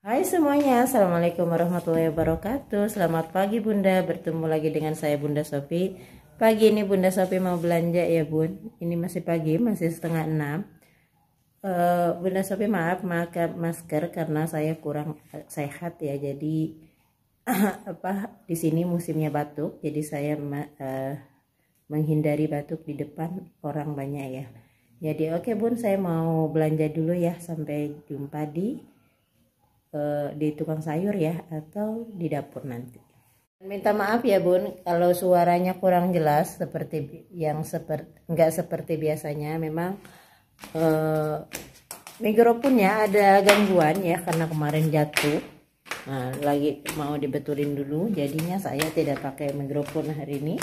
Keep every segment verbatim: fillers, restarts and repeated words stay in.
Hai semuanya, Assalamualaikum warahmatullahi wabarakatuh. Selamat pagi Bunda, bertemu lagi dengan saya Bunda Sofi. Pagi ini Bunda Sofi mau belanja ya Bun. Ini masih pagi, masih setengah enam. uh, Bunda Sofi maaf pakai masker karena saya kurang sehat ya. Jadi apa di sini musimnya batuk, jadi saya uh, menghindari batuk di depan orang banyak ya. Jadi oke Bun, saya mau belanja dulu ya. Sampai jumpa di uh, di tukang sayur ya, atau di dapur nanti. Minta maaf ya Bun kalau suaranya kurang jelas seperti yang seperti enggak seperti biasanya. Memang uh, mikrofonnya ada gangguan ya karena kemarin jatuh. Nah, lagi mau dibetulin dulu, jadinya saya tidak pakai mikrofon hari ini.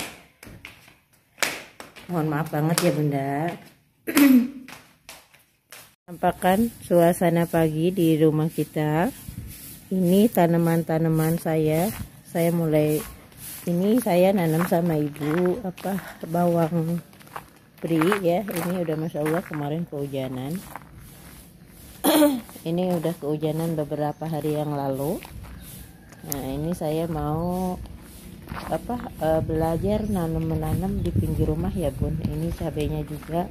Mohon maaf banget ya Bunda. Nampakkan suasana pagi di rumah kita. Ini tanaman-tanaman saya. Saya mulai ini saya nanam sama ibu apa bawang peri ya. Ini udah masya Allah kemarin kehujanan. Ini udah kehujanan beberapa hari yang lalu. Nah ini saya mau apa uh, belajar nanam menanam di pinggir rumah ya Bun. Ini cabenya juga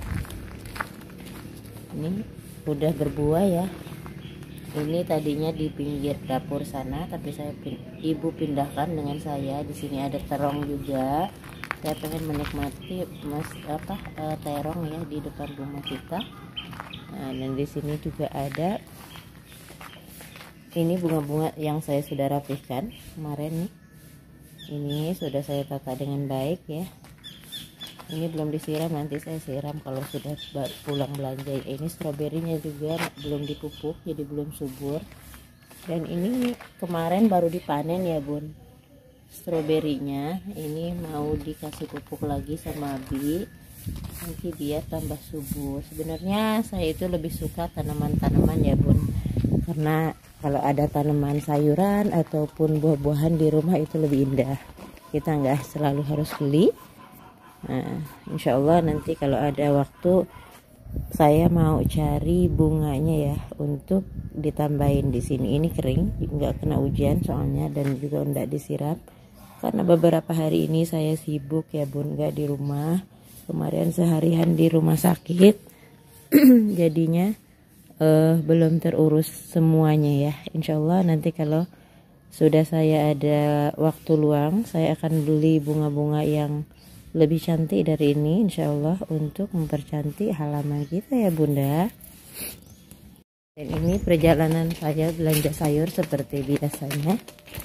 ini udah berbuah ya. Ini tadinya di pinggir dapur sana, tapi saya ibu pindahkan dengan saya. Di sini ada terong juga. Saya pengen menikmati mas apa uh, terong ya di depan rumah kita. Nah, dan di sini juga ada ini bunga-bunga yang saya sudah rapihkan kemarin nih. Ini sudah saya tata dengan baik ya. Ini belum disiram, nanti saya siram kalau sudah pulang belanja. Ini stroberinya juga belum dipupuk, jadi belum subur. Dan ini kemarin baru dipanen ya Bun. Stroberinya ini mau dikasih pupuk lagi sama Abi. Nanti dia tambah subur. Sebenarnya saya itu lebih suka tanaman-tanaman ya Bun, karena kalau ada tanaman sayuran ataupun buah-buahan di rumah itu lebih indah. Kita nggak selalu harus beli. Nah, insya Allah nanti kalau ada waktu saya mau cari bunganya ya untuk ditambahin di sini. Ini kering, nggak kena hujan soalnya, dan juga nggak disiram karena beberapa hari ini saya sibuk ya Bun, nggak di rumah. Kemarin seharian di rumah sakit, jadinya uh, belum terurus semuanya ya. Insya Allah nanti kalau sudah saya ada waktu luang, saya akan beli bunga-bunga yang lebih cantik dari ini insya Allah untuk mempercantik halaman kita ya Bunda. Dan ini perjalanan saya belanja sayur seperti biasanya.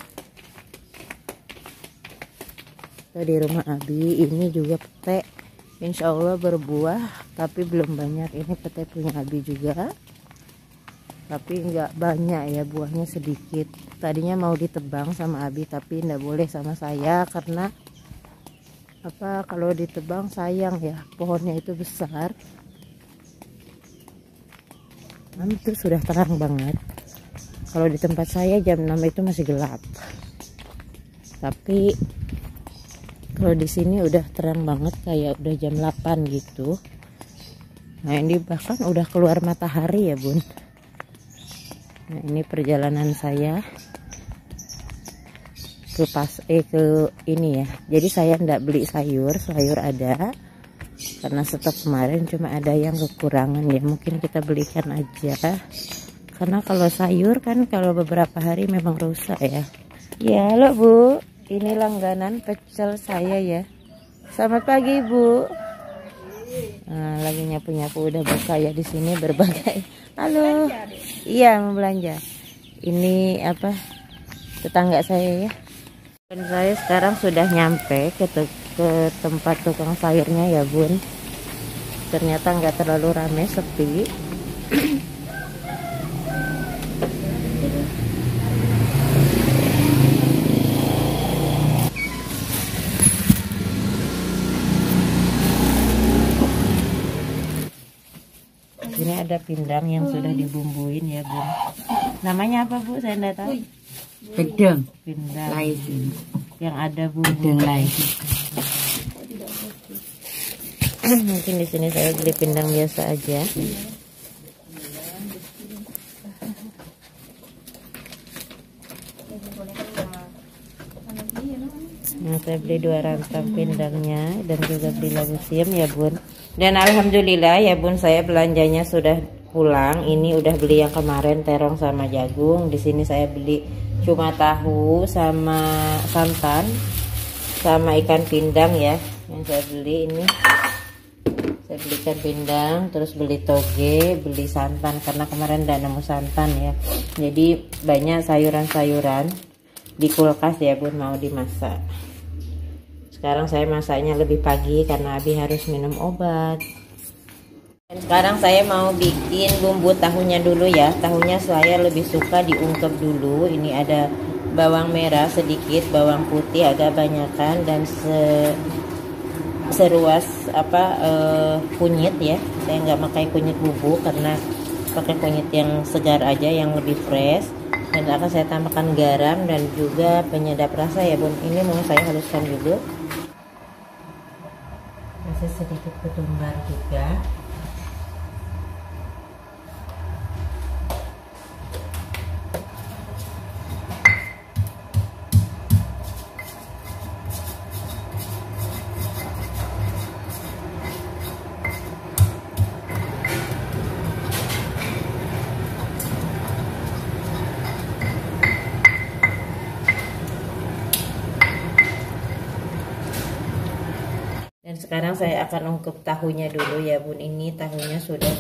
So, di rumah Abi ini juga pete, insya Allah berbuah tapi belum banyak. Ini pete punya Abi juga, tapi nggak banyak ya, buahnya sedikit. Tadinya mau ditebang sama Abi tapi nggak boleh sama saya karena apa, kalau ditebang sayang ya, pohonnya itu besar. Itu sudah terang banget. Kalau di tempat saya jam enam itu masih gelap, tapi kalau di sini udah terang banget, kayak udah jam delapan gitu. Nah ini bahkan udah keluar matahari ya Bun. Nah ini perjalanan saya ke pas eh ke ini ya. Jadi saya ndak beli sayur, sayur ada karena stok kemarin cuma ada yang kekurangan ya, mungkin kita belikan aja. Karena kalau sayur kan kalau beberapa hari memang rusak ya. Ya halo Bu, ini langganan pecel saya ya. Selamat pagi Bu. Nah, lagi nyapu-nyapu udah buka ya di sini berbagai. Halo. Iya mau belanja. Ini apa, tetangga saya ya. Dan saya sekarang sudah nyampe ke, ke tempat tukang sayurnya ya Bun. Ternyata nggak terlalu rame, sepi. Ini ada pindang yang sudah dibumbuin ya Bun. Namanya apa Bu? Saya nggak tahu. Pedang, Pindang lain yang ada bumbu pedang lain. Mungkin di sini saya beli pindang biasa aja. Nah, saya beli dua rantang pindangnya dan juga beli labu siam ya bun. Dan alhamdulillah ya bun, saya belanjanya sudah pulang. Ini udah beli yang kemarin terong sama jagung. Di sini saya beli cuma tahu sama santan sama ikan pindang ya. Yang saya beli ini, saya beli ikan pindang, terus beli toge, beli santan karena kemarin tidak nemu santan ya. Jadi banyak sayuran-sayuran di kulkas ya bun, mau dimasak. Sekarang saya masaknya lebih pagi karena Abi harus minum obat. Dan sekarang saya mau bikin bumbu tahunya dulu ya. Tahunya saya lebih suka diungkep dulu. Ini ada bawang merah sedikit, bawang putih agak banyakan, dan se seruas apa eh, kunyit ya. Saya nggak pakai kunyit bubuk karena pakai kunyit yang segar aja, yang lebih fresh. Dan akan saya tambahkan garam dan juga penyedap rasa ya bun. Ini mau saya haluskan dulu. Kasih sedikit ketumbar juga. Dan sekarang saya akan ungkep tahunya dulu ya bun. Ini tahunya sudah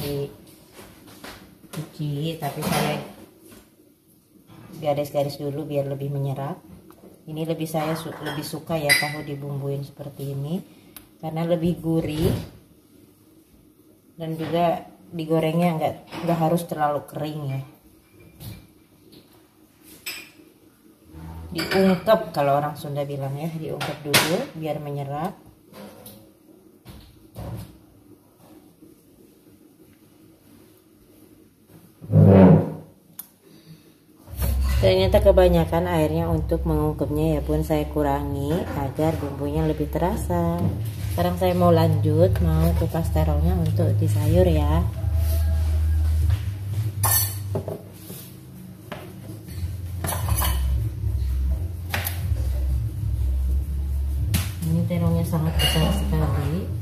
dicuci, tapi saya garis-garis dulu biar lebih menyerap. Ini lebih saya su lebih suka ya tahu dibumbuin seperti ini karena lebih gurih, dan juga digorengnya nggak nggak harus terlalu kering ya. Diungkep kalau orang Sunda bilang ya, diungkep dulu biar menyerap. Ternyata kebanyakan airnya untuk mengungkepnya ya bun, saya kurangi agar bumbunya lebih terasa. Sekarang saya mau lanjut, mau kupas terongnya untuk di sayur ya. Ini terongnya sangat besar sekali.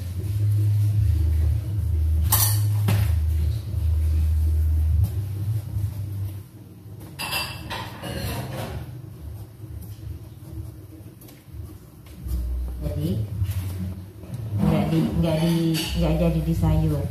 Jadi nggak di nggak di nggak jadi di sayur.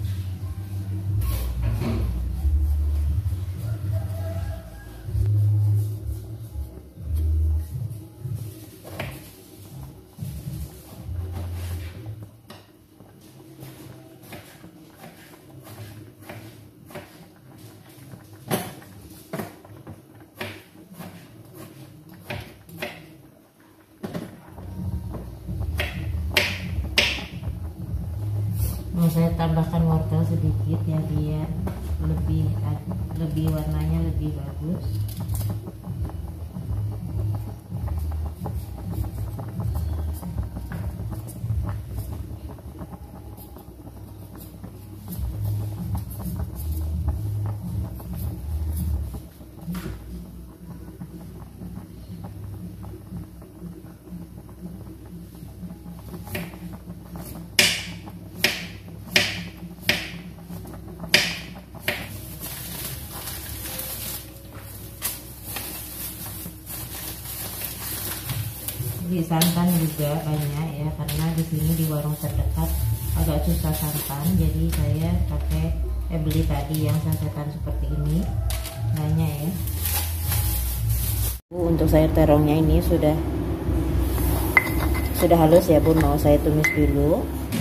Mau saya tambahkan wortel sedikit ya biar lebih lebih warnanya lebih bagus. Di santan juga banyak ya, karena di sini di warung terdekat agak susah santan, jadi saya pakai eh beli tadi yang sasetan seperti ini banyak ya. Untuk sayur terongnya ini sudah sudah halus ya bun, mau saya tumis dulu.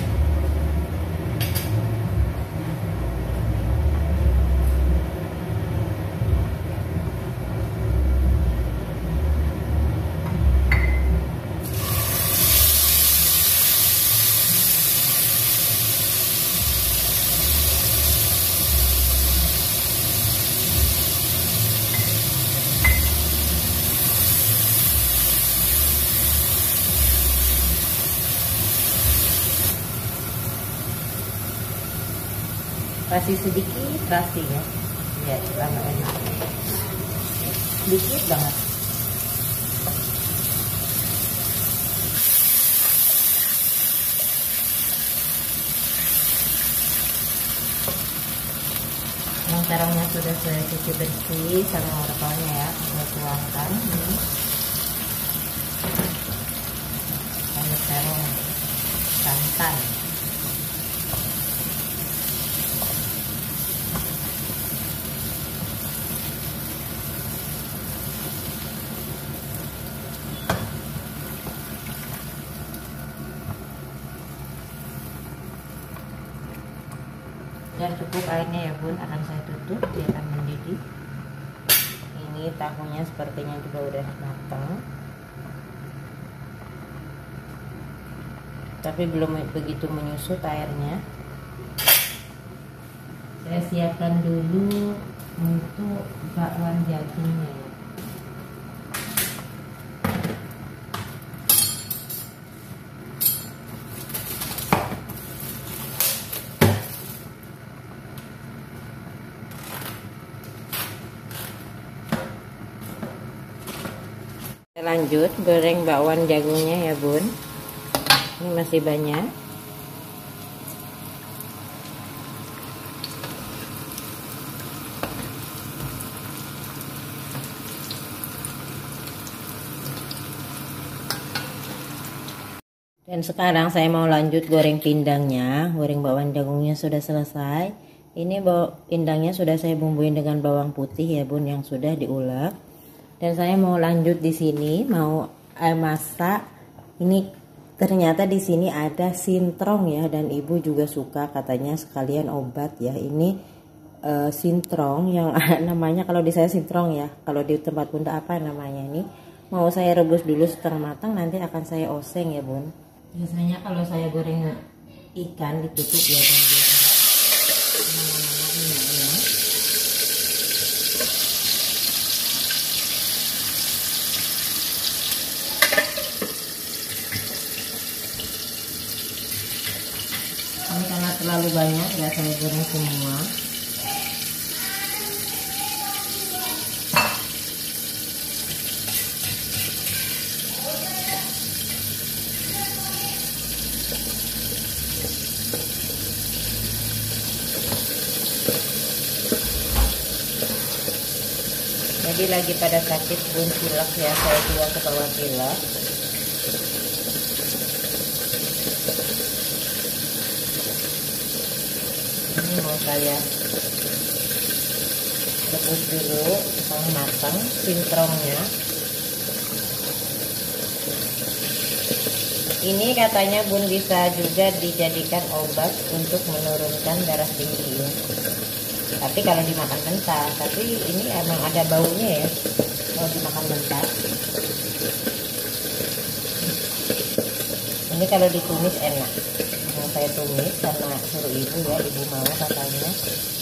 Kasih sedikit terasi ya, ya lama enak, sedikit banget. terongnya sudah saya cuci bersih sama wortelnya ya, saya tuangkan ini. Sayur terong santan. Dan cukup airnya ya bun, akan saya tutup, dia akan mendidih. Ini tahunya sepertinya juga udah matang, tapi belum begitu menyusut airnya. Saya siapkan dulu untuk bakwan jagungnya. Lanjut goreng bakwan jagungnya ya bun, ini masih banyak. Dan sekarang saya mau lanjut goreng pindangnya. Goreng bakwan jagungnya sudah selesai. Ini pindangnya sudah saya bumbuin dengan bawang putih ya bun, yang sudah diulek. Dan saya mau lanjut di sini mau eh, masak. Ini ternyata di sini ada sintrong ya, dan ibu juga suka katanya sekalian obat ya. Ini eh, sintrong yang namanya kalau di saya sintrong ya. Kalau di tempat bunda apa namanya ini? Mau saya rebus dulu setengah matang, nanti akan saya oseng ya bun. Biasanya kalau saya goreng ikan ditutup ya bun, biar mana-mana minyaknya. Ini karena terlalu banyak ya saya goreng semua. Jadi lagi pada sakit bun pilek ya, saya juga ketawa pilek. Ini mau saya rebus dulu setengah matang sintrongnya. Ini katanya bun bisa juga dijadikan obat untuk menurunkan darah tinggi ya. Tapi kalau dimakan mentah, tapi ini emang ada baunya ya kalau dimakan mentah. Ini kalau ditumis enak. Mau saya tumis karena suruh ibu ya, ibu mau katanya.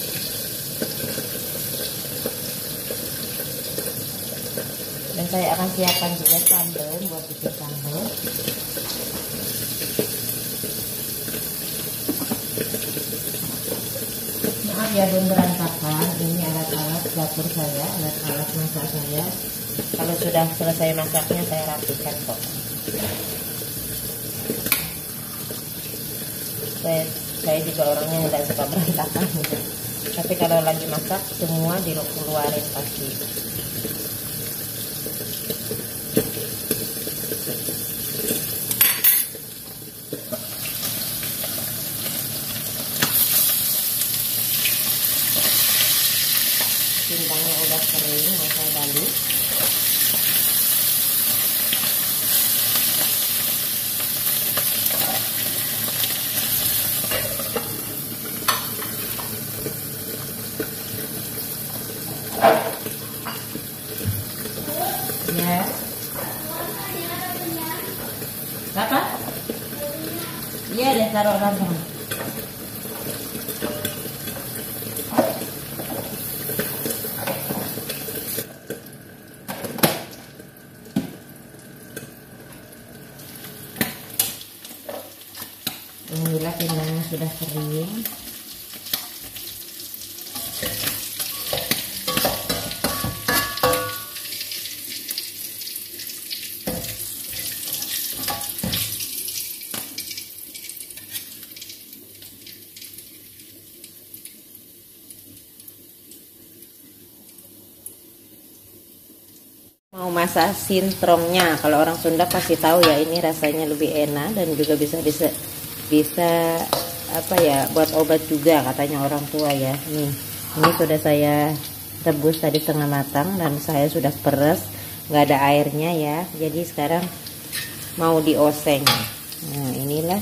Dan saya akan siapkan juga sambal buat bikin sambal. Maaf ya bun berantakan, ini alat-alat dapur saya, alat-alat masak saya. Kalau sudah selesai masaknya saya rapikan kok. Saya, saya juga orangnya nggak suka berantakan gitu. Tapi kalau lagi masak semua dikeluarin pasti. Pindangnya udah kering, mau saya balik. Ya. Apa? Iya deh, taruh langsung. Alhamdulillah pindangnya sudah kering. Mau masak sintrongnya, kalau orang Sunda pasti tahu ya, ini rasanya lebih enak dan juga bisa bisa bisa apa ya, buat obat juga katanya orang tua ya. Nih, ini sudah saya rebus tadi setengah matang dan saya sudah peres, nggak ada airnya ya. Jadi sekarang mau dioseng. Nah, inilah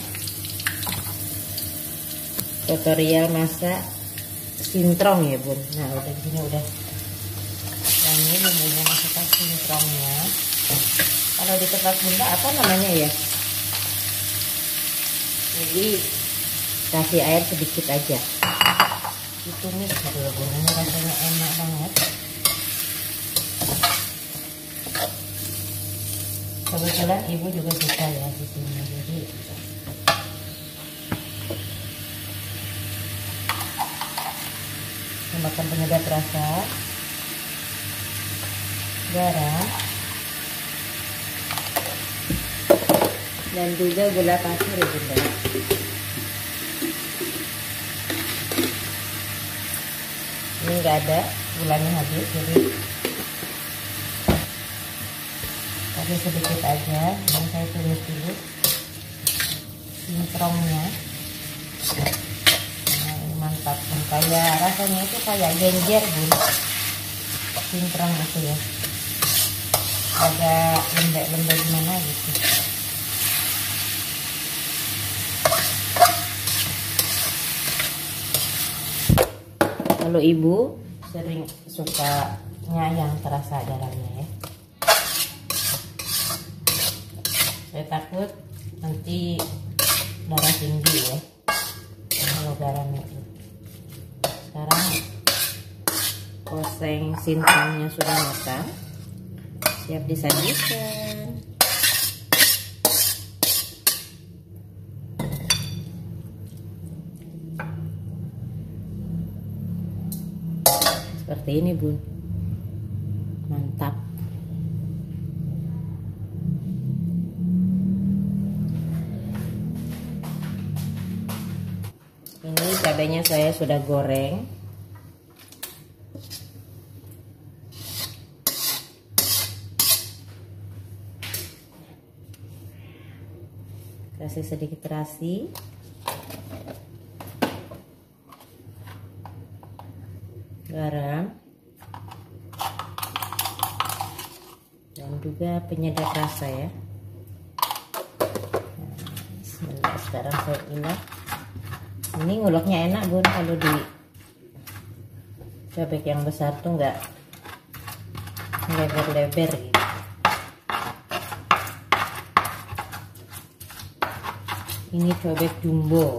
tutorial masak sintrong ya bun. Nah, udah gini udah. Nah, ini bumbunya masukkan sintrongnya. Kalau di tempat Sunda apa namanya ya? Jadi kasih air sedikit aja. Ditumis dulu bun. Ini rasanya enak banget. Kebetulan ibu juga suka ya di sini. Jadi tambahkan penyedap rasa, garam, dan juga gula pasir ya bunda. Ini nggak ada, gulanya habis, jadi kasih sedikit aja. Dan saya tumis dulu sintrongnya. Nah, ini mantap bun, kayak rasanya itu kayak genjer bun, sintrong itu ya, agak lembek-lembek gimana gitu. Kalau ibu sering sukanya yang terasa garamnya ya. Saya takut nanti darah tinggi ya kalau garam itu. Sekarang oseng sintrongnya sudah matang, siap disajikan. Seperti ini bun, mantap. Ini cabenya saya sudah goreng. Kasih sedikit terasi. Garam. Dan juga penyedap rasa ya. Nah, bismillah, sekarang saya pindah. Ini nguleknya enak bun, kalau di cobek yang besar tuh nggak lebar-lebar gitu. Ini cobek jumbo.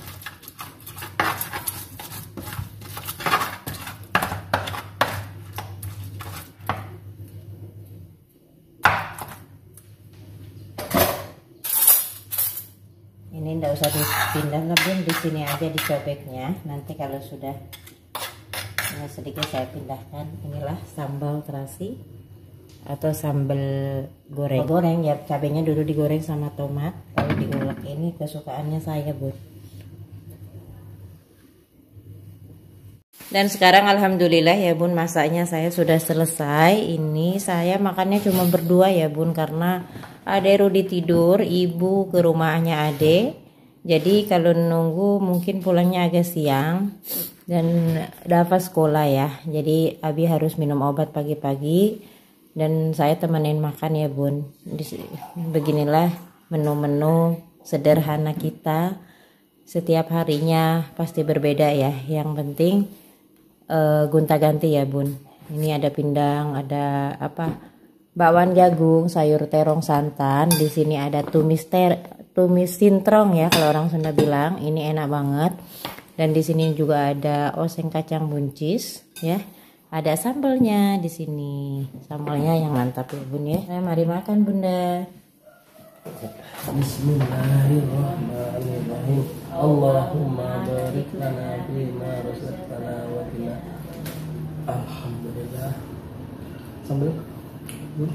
Ini enggak usah dipindah lah bun, di sini aja dicobeknya. Nanti kalau sudah ini sedikit saya pindahkan. Inilah sambal terasi atau sambal goreng. Oh, goreng ya, cabenya dulu digoreng sama tomat. Kalau diulek ini kesukaannya saya bun. Dan sekarang alhamdulillah ya bun, masaknya saya sudah selesai. Ini saya makannya cuma berdua ya bun, karena Ade Rudi tidur, ibu ke rumahnya Ade. Jadi kalau nunggu mungkin pulangnya agak siang. Dan Dafa sekolah ya, jadi Abi harus minum obat pagi-pagi. Dan saya temenin makan ya bun. Beginilah menu-menu sederhana kita. Setiap harinya pasti berbeda ya. Yang penting Uh, gonta-ganti ya bun. Ini ada pindang, ada apa, bakwan jagung, sayur terong santan. Di sini ada tumis ter, tumis sintrong ya kalau orang Sunda bilang. Ini enak banget. Dan di sini juga ada oseng kacang buncis ya. Ada sambalnya di sini. Sambalnya yang mantap ya bun ya. Nah, mari makan bunda. Bismillahirrahmanirrahim. Allahumma barik lana bima razaqtana wa qina. Alhamdulillah. Sambal. Bun.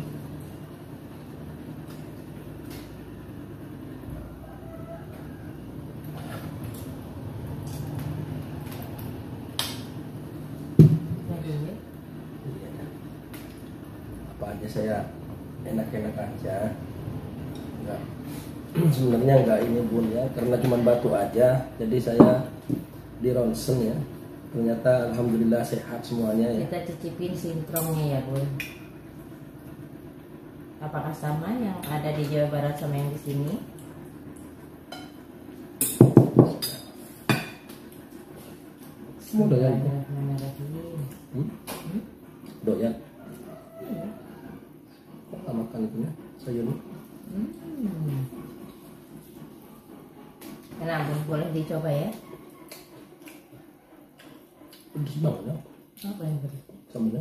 Apa aja, saya enak-enak aja. Enggak, sebenarnya enggak ini bun ya, karena cuma batu aja, jadi saya di ronsen ya. Ternyata alhamdulillah sehat semuanya ya. Kita cicipin sintrongnya ya bun. Apakah sama yang ada di Jawa Barat sama yang di sini? Semua doyan. Hmm? Hmm? Doyan. Iya. Kok nggak makan itu ya sayurnya? Hmm. Enak bun, boleh dicoba ya. Pedes banget ya. Apa yang pedas? Sambalnya.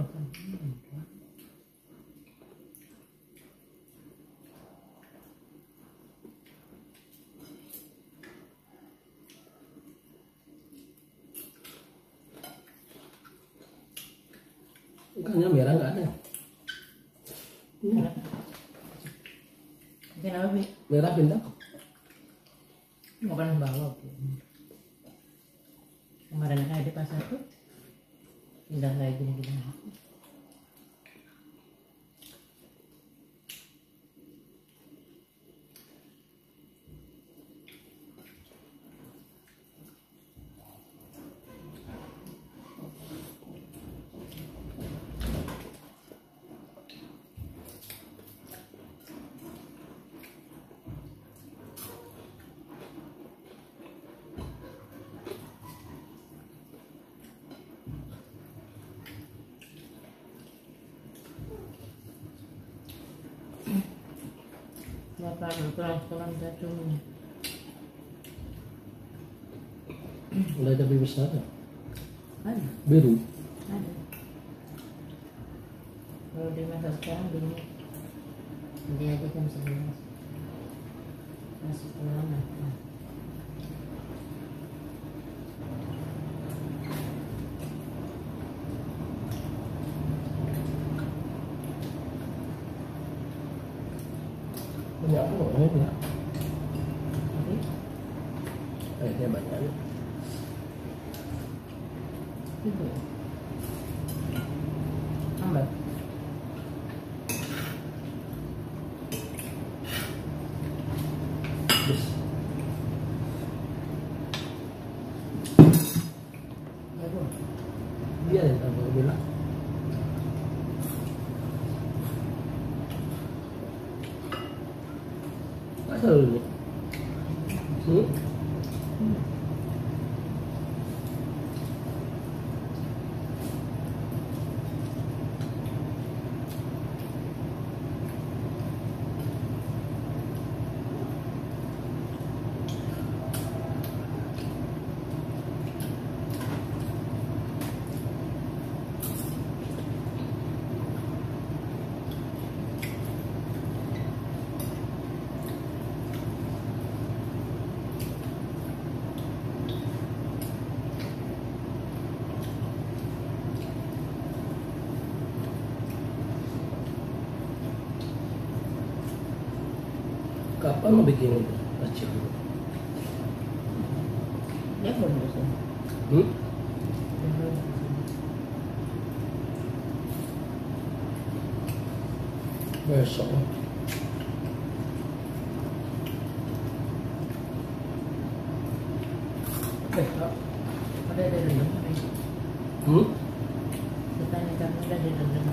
Ikannya merah nggak ada. Hmm. Kenapa Bi? Merah pindah. Nggak pernah bawa Bu. Kemarin kayak di pasar tuh pindah kayak gini-gini. Makan terang-terang cacungnya. Udah ada bibir besar ya? Ada, Biru. ada. Kalau di masa sekarang dulu dia aja jam sebelas masih pulang nah. Banyak apa ya? Tapi Airnya banyak. itu tambah Terus ya Bu. dia yang tambah bilang. Asal dulu. Hmm? Hmm. Kapan mau bikin itu? Acil dulu. Dia belum bisa. Hmm? Dia belum bisa. Besok. Besok ada di dalam. Hmm? Kita nikah udah di dalam.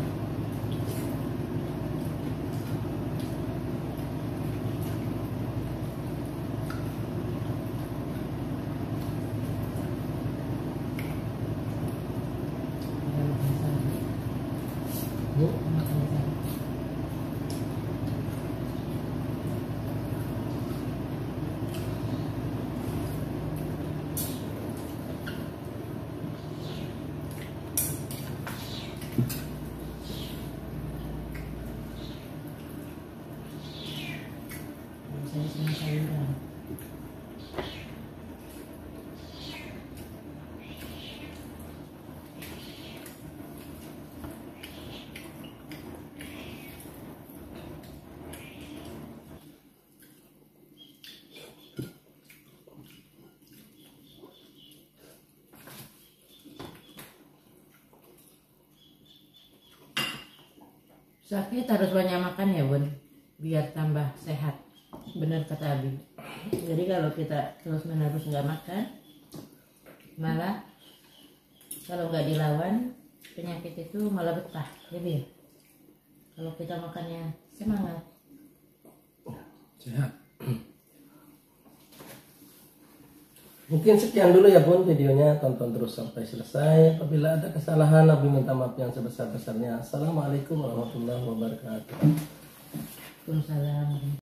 Hmm? Saya sama sayuran. Sakit harus banyak makan ya Bun, biar tambah sehat. Bener kata Abi. Jadi kalau kita terus menerus nggak makan, malah kalau nggak dilawan penyakit itu malah betah. Jadi kalau kita makannya semangat, sehat. Mungkin sekian dulu ya Bun videonya, tonton terus sampai selesai. Apabila ada kesalahan, Abi minta maaf yang sebesar-besarnya. Assalamualaikum warahmatullahi wabarakatuh. Waalaikumsalam.